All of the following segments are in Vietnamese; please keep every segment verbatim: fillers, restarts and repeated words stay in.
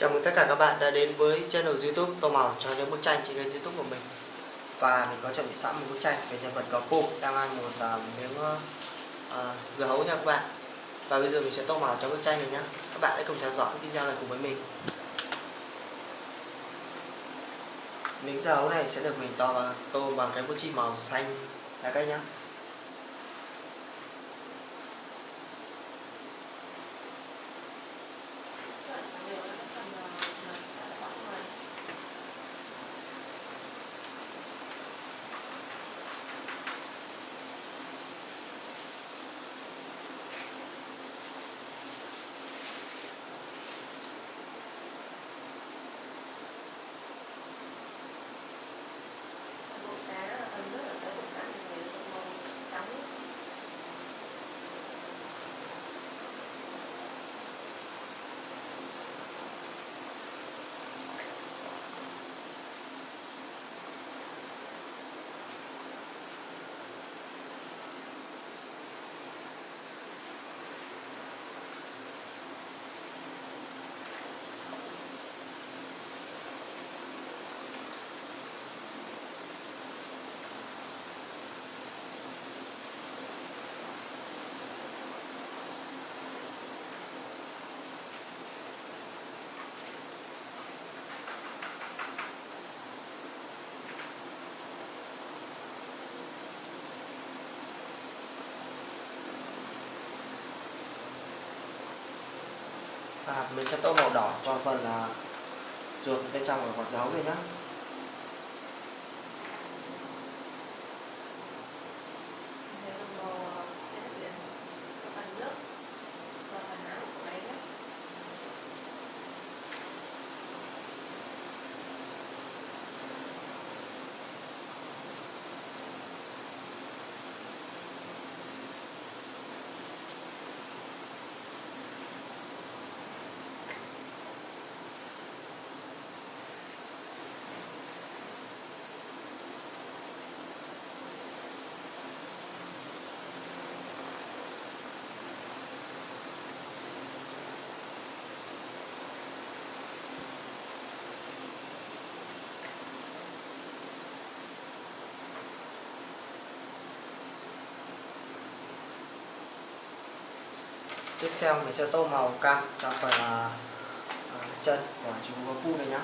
Chào mừng tất cả các bạn đã đến với channel YouTube Tô Màu cho những bức tranh trên kênh YouTube của mình. Và mình có chuẩn bị sẵn một bức tranh về nhân vật có Pô đang ăn một uh, miếng uh, dưa hấu nha các bạn. Và bây giờ mình sẽ tô màu cho bức tranh này nhé. Các bạn hãy cùng theo dõi video này cùng với mình. Miếng dưa hấu này sẽ được mình tô bằng, tô bằng cái bút chì màu xanh lá cây nhé. Và mình sẽ tô màu đỏ cho phần uh, ruột bên trong của quả dưa hấu này nhé. Tiếp theo mình sẽ tô màu cam cho phần uh, uh, chân của chú gấu Pô này nhé.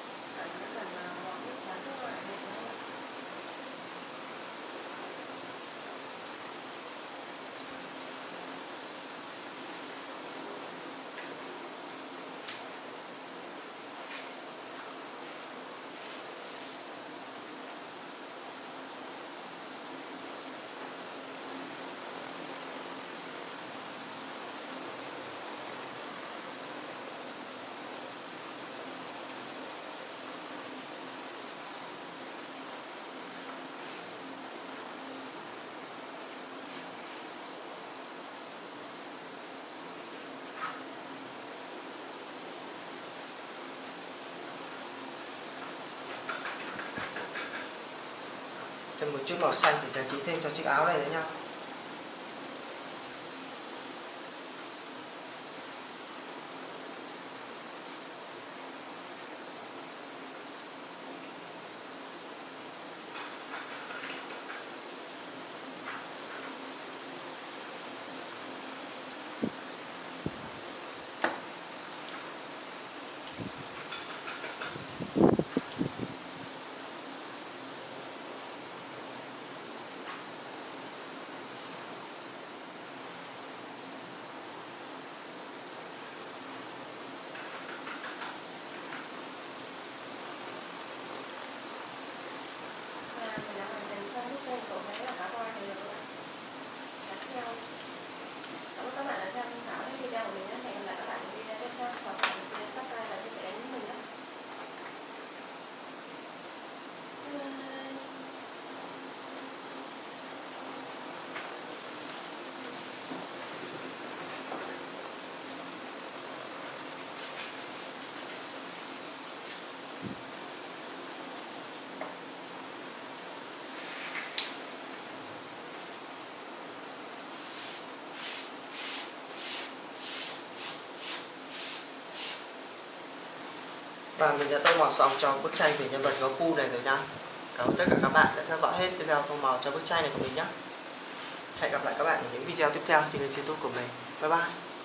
Cho một chút màu xanh để trang trí thêm cho chiếc áo này nữa nha. Và mình đã tô màu xong cho bức tranh về nhân vật gấu pu này rồi nha. Cảm ơn tất cả các bạn đã theo dõi hết video tô màu cho bức tranh này của mình nhé. Hẹn gặp lại các bạn ở những video tiếp theo trên kênh YouTube của mình. Bye bye.